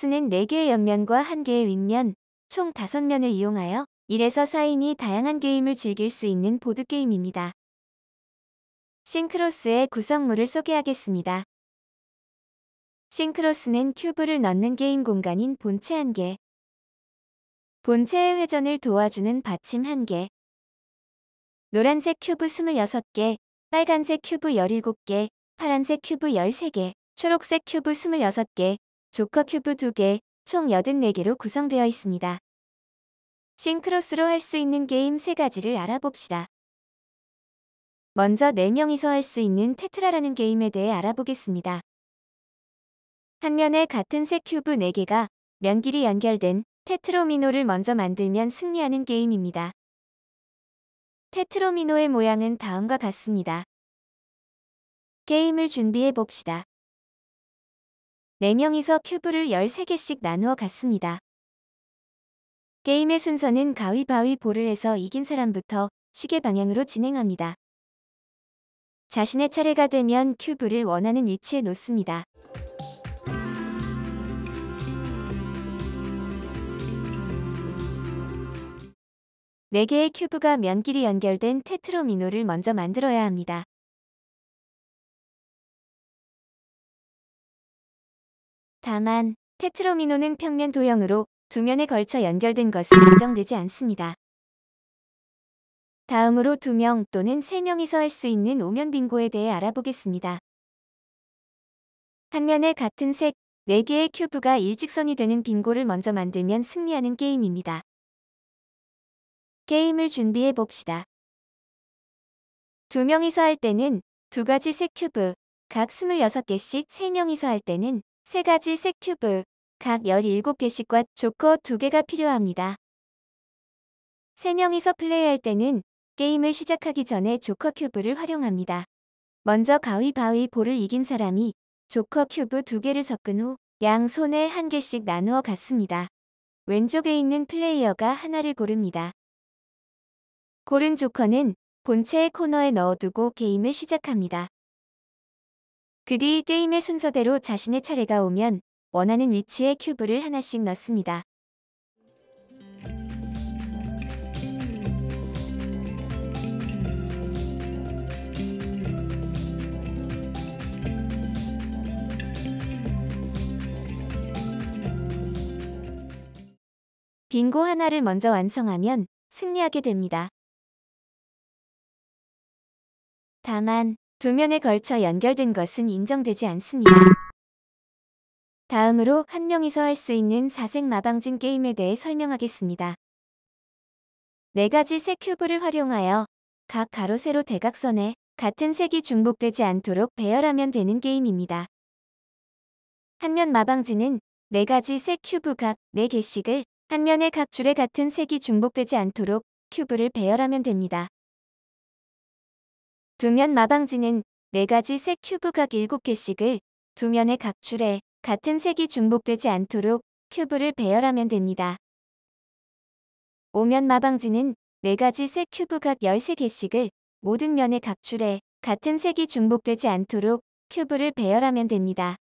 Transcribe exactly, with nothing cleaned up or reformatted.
싱크로스는 네 개의 옆면과 한 개의 윗면, 총 다섯 면을 이용하여 일에서 사인이 다양한 게임을 즐길 수 있는 보드게임입니다. 싱크로스의 구성물을 소개하겠습니다. 싱크로스는 큐브를 넣는 게임 공간인 본체 한 개, 본체의 회전을 도와주는 받침 한 개, 노란색 큐브 스물여섯 개, 빨간색 큐브 열일곱 개, 파란색 큐브 열세 개, 초록색 큐브 스물여섯 개, 조커 큐브 두 개, 총 여든네 개로 구성되어 있습니다. 싱크로스로 할 수 있는 게임 세 가지를 알아봅시다. 먼저 네 명이서 할 수 있는 테트라라는 게임에 대해 알아보겠습니다. 한 면에 같은 색 큐브 네 개가 면끼리 연결된 테트로미노를 먼저 만들면 승리하는 게임입니다. 테트로미노의 모양은 다음과 같습니다. 게임을 준비해 봅시다. 네 명이서 큐브를 열세 개씩 나누어 갔습니다. 게임의 순서는 가위바위보를 해서 이긴 사람부터 시계 방향으로 진행합니다. 자신의 차례가 되면 큐브를 원하는 위치에 놓습니다. 네 개의 큐브가 면끼리 연결된 테트로미노를 먼저 만들어야 합니다. 다만 테트로미노는 평면 도형으로 두 면에 걸쳐 연결된 것은 인정되지 않습니다. 다음으로 두 명 또는 세 명이서 할 수 있는 오면 빙고에 대해 알아보겠습니다. 한 면에 같은 색 네 개의 큐브가 일직선이 되는 빙고를 먼저 만들면 승리하는 게임입니다. 게임을 준비해 봅시다. 두 명이서 할 때는 두 가지 색 큐브, 각 스물여섯 개씩, 세 명이서 할 때는 세 가지 색 큐브, 각 열일곱 개씩과 조커 두 개가 필요합니다. 세 명이서 플레이할 때는 게임을 시작하기 전에 조커 큐브를 활용합니다. 먼저 가위바위보를 이긴 사람이 조커 큐브 두 개를 섞은 후 양손에 한 개씩 나누어 갔습니다. 왼쪽에 있는 플레이어가 하나를 고릅니다. 고른 조커는 본체의 코너에 넣어두고 게임을 시작합니다. 그 뒤 게임의 순서대로 자신의 차례가 오면 원하는 위치에 큐브를 하나씩 넣습니다. 빙고 하나를 먼저 완성하면 승리하게 됩니다. 다만 두 면에 걸쳐 연결된 것은 인정되지 않습니다. 다음으로 한 명이서 할 수 있는 사색 마방진 게임에 대해 설명하겠습니다. 네 가지 색 큐브를 활용하여 각 가로 세로 대각선에 같은 색이 중복되지 않도록 배열하면 되는 게임입니다. 한 면 마방진은 네 가지 색 큐브 각 네 개씩을 한 면의 각 줄에 같은 색이 중복되지 않도록 큐브를 배열하면 됩니다. 두 면 마방진은 네 가지 색 큐브 각 일곱 개씩을 두 면의 각 줄에 같은 색이 중복되지 않도록 큐브를 배열하면 됩니다. 오면 마방진은 네 가지 색 큐브 각 열세 개씩을 모든 면의 각 줄에 같은 색이 중복되지 않도록 큐브를 배열하면 됩니다.